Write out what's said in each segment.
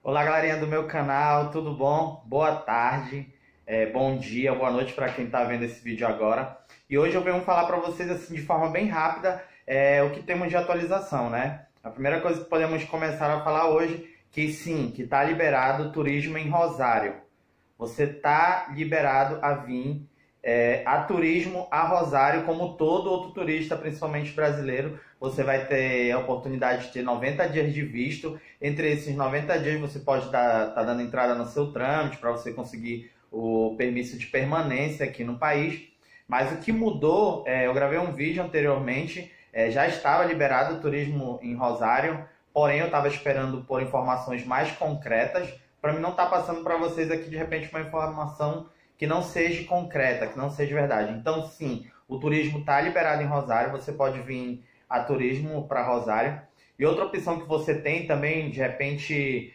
Olá, galerinha do meu canal, tudo bom? Boa tarde, bom dia, boa noite para quem está vendo esse vídeo agora. E hoje eu venho falar para vocês assim de forma bem rápida o que temos de atualização, né? A primeira coisa que podemos começar a falar hoje que sim, que está liberado o turismo em Rosário. Você está liberado a vir a turismo a Rosário, como todo outro turista, principalmente brasileiro. Você vai ter a oportunidade de ter 90 dias de visto. Entre esses 90 dias você pode estar dando entrada no seu trâmite para você conseguir o permisso de permanência aqui no país. Mas o que mudou, eu gravei um vídeo anteriormente, já estava liberado o turismo em Rosário, porém eu estava esperando por informações mais concretas, para mim não estar passando para vocês aqui de repente uma informação que não seja concreta, que não seja verdade. Então, sim, o turismo está liberado em Rosário, você pode vir a turismo para Rosário. E outra opção que você tem também, de repente,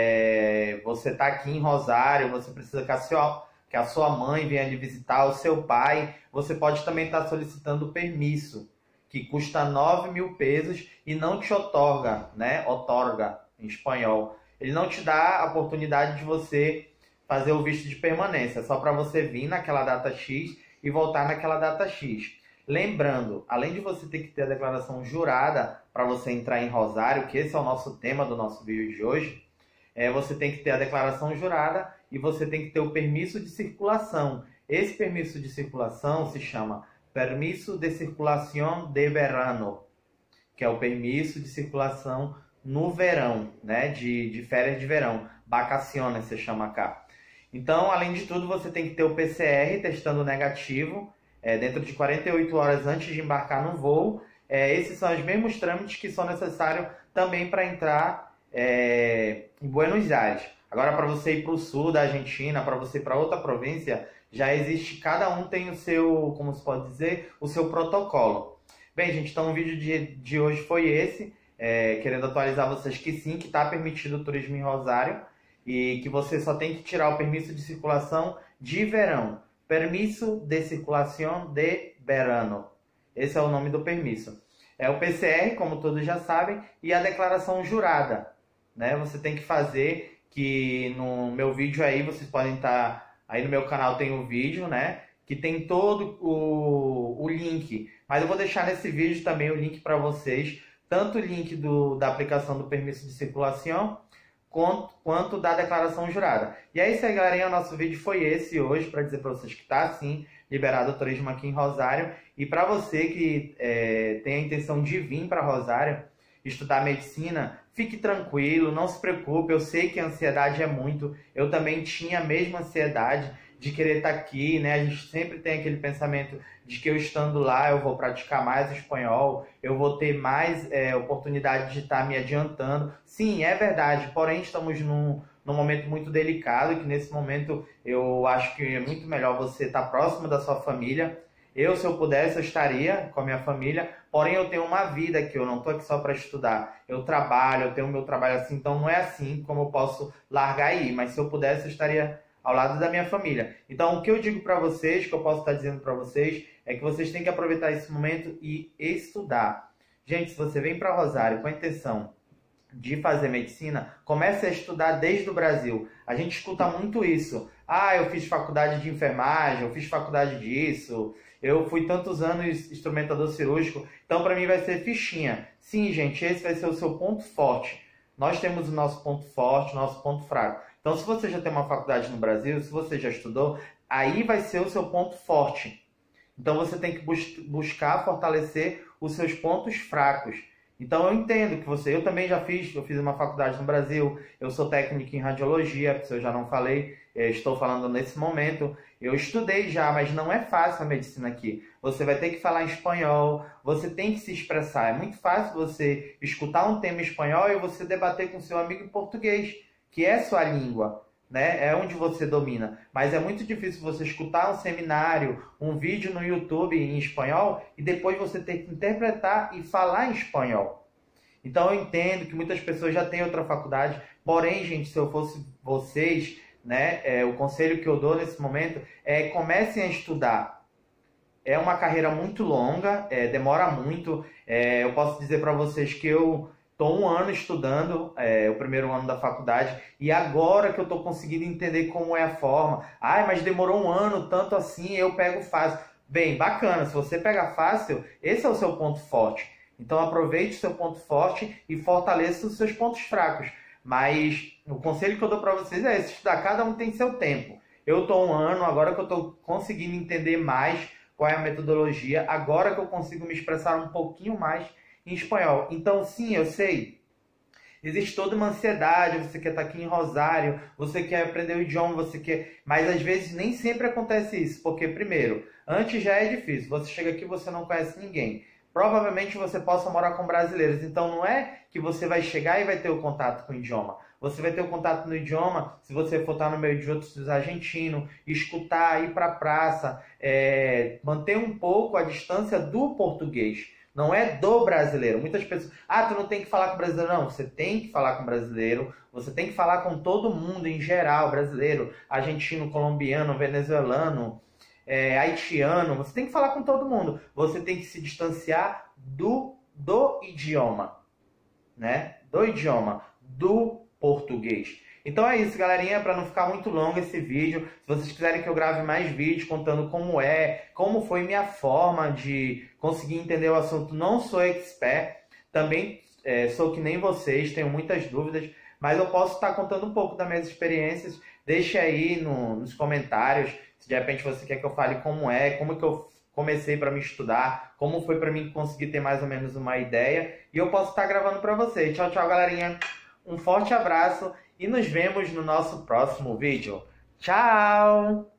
você está aqui em Rosário, você precisa que a sua mãe venha lhe visitar, o seu pai, você pode também estar solicitando o permisso, que custa 9.000 pesos e não te otorga, né? Otorga em espanhol. Ele não te dá a oportunidade de você fazer o visto de permanência, só para você vir naquela data X e voltar naquela data X. Lembrando, além de você ter que ter a declaração jurada para você entrar em Rosário, que esse é o nosso tema do nosso vídeo de hoje, você tem que ter a declaração jurada e você tem que ter o permisso de circulação. Esse permisso de circulação se chama Permiso de Circulación de Verano, que é o permisso de circulação no verão, né? de férias de verão. Vacaciones se chama cá. Então, além de tudo, você tem que ter o PCR testando negativo dentro de 48 horas antes de embarcar no voo. Esses são os mesmos trâmites que são necessários também para entrar em Buenos Aires. Agora, para você ir para o sul da Argentina, para você ir para outra província, já existe, cada um tem o seu, como se pode dizer, o seu protocolo. Bem, gente, então o vídeo de hoje foi esse, querendo atualizar vocês que sim, que está permitido o turismo em Rosário, e que você só tem que tirar o permisso de circulação de verão. Permiso de Circulación de Verano. Esse é o nome do permisso. É o PCR, como todos já sabem, e a declaração jurada, né? Você tem que fazer, que no meu vídeo aí, vocês podem estar... Aí no meu canal tem o vídeo, né? Que tem todo o link. Mas eu vou deixar nesse vídeo também o link para vocês. Tanto o link da aplicação do permisso de circulação, quanto da declaração jurada. E é isso aí, galerinha. O nosso vídeo foi esse hoje, para dizer para vocês que está, sim, liberado o turismo aqui em Rosário. E para você que tem a intenção de vir para Rosário estudar medicina, fique tranquilo, não se preocupe. Eu sei que a ansiedade é muito. Eu também tinha a mesma ansiedade de querer estar aqui, né? A gente sempre tem aquele pensamento de que eu estando lá eu vou praticar mais espanhol, eu vou ter mais oportunidade de estar me adiantando. Sim, é verdade, porém estamos num momento muito delicado, que nesse momento eu acho que é muito melhor você estar próximo da sua família. Eu, se eu pudesse, eu estaria com a minha família, porém eu tenho uma vida aqui, eu não estou aqui só para estudar. Eu trabalho, eu tenho o meu trabalho assim, então não é assim como eu posso largar e ir, mas se eu pudesse, eu estaria ao lado da minha família. Então, o que eu digo para vocês, que eu posso estar dizendo para vocês, é que vocês têm que aproveitar esse momento e estudar. Gente, se você vem para Rosário com a intenção de fazer medicina, comece a estudar desde o Brasil. A gente escuta muito isso. Ah, eu fiz faculdade de enfermagem, eu fiz faculdade disso, eu fui tantos anos instrumentador cirúrgico, então para mim vai ser fichinha. Sim, gente, esse vai ser o seu ponto forte. Nós temos o nosso ponto forte, o nosso ponto fraco. Então, se você já tem uma faculdade no Brasil, se você já estudou, aí vai ser o seu ponto forte. Então, você tem que buscar fortalecer os seus pontos fracos. Então, eu entendo que eu também já fiz, eu fiz uma faculdade no Brasil, eu sou técnico em radiologia, se eu já não falei, estou falando nesse momento. Eu estudei já, mas não é fácil a medicina aqui. Você vai ter que falar em espanhol, você tem que se expressar. É muito fácil você escutar um tema em espanhol e você debater com seu amigo em português, que é sua língua, né? É onde você domina. Mas é muito difícil você escutar um seminário, um vídeo no YouTube em espanhol e depois você ter que interpretar e falar em espanhol. Então eu entendo que muitas pessoas já têm outra faculdade, porém, gente, se eu fosse vocês, né, o conselho que eu dou nesse momento é comecem a estudar. É uma carreira muito longa, demora muito. Eu posso dizer para vocês que eu estou um ano estudando, o primeiro ano da faculdade, e agora que eu estou conseguindo entender como é a forma. Ai, mas demorou um ano, tanto assim, eu pego fácil. Bem, bacana, se você pega fácil, esse é o seu ponto forte. Então aproveite o seu ponto forte e fortaleça os seus pontos fracos. Mas o conselho que eu dou para vocês é esse: estudar, cada um tem seu tempo. Eu estou um ano, agora que eu estou conseguindo entender mais qual é a metodologia, agora que eu consigo me expressar um pouquinho mais em espanhol. Então, sim, eu sei, existe toda uma ansiedade, você quer estar aqui em Rosário, você quer aprender o idioma, você quer... Mas às vezes nem sempre acontece isso, porque primeiro, antes já é difícil, você chega aqui e você não conhece ninguém. Provavelmente você possa morar com brasileiros, então não é que você vai chegar e vai ter o contato com o idioma. Você vai ter o contato no idioma se você for estar no meio de outros argentinos, escutar, ir para a praça, manter um pouco a distância do português. Não é do brasileiro. Muitas pessoas... tu não tem que falar com o brasileiro. Não, você tem que falar com o brasileiro. Você tem que falar com todo mundo em geral. Brasileiro, argentino, colombiano, venezuelano, haitiano. Você tem que falar com todo mundo. Você tem que se distanciar do idioma. Né? Do idioma. Do português. Então é isso, galerinha, para não ficar muito longo esse vídeo. Se vocês quiserem que eu grave mais vídeos contando como foi minha forma de conseguir entender o assunto, não sou expert, também sou que nem vocês, tenho muitas dúvidas, mas eu posso estar contando um pouco das minhas experiências. Deixe aí nos comentários, se de repente você quer que eu fale como que eu comecei para me estudar, como foi para mim conseguir ter mais ou menos uma ideia, e eu posso estar gravando para vocês. Tchau, tchau, galerinha. Um forte abraço e nos vemos no nosso próximo vídeo. Tchau!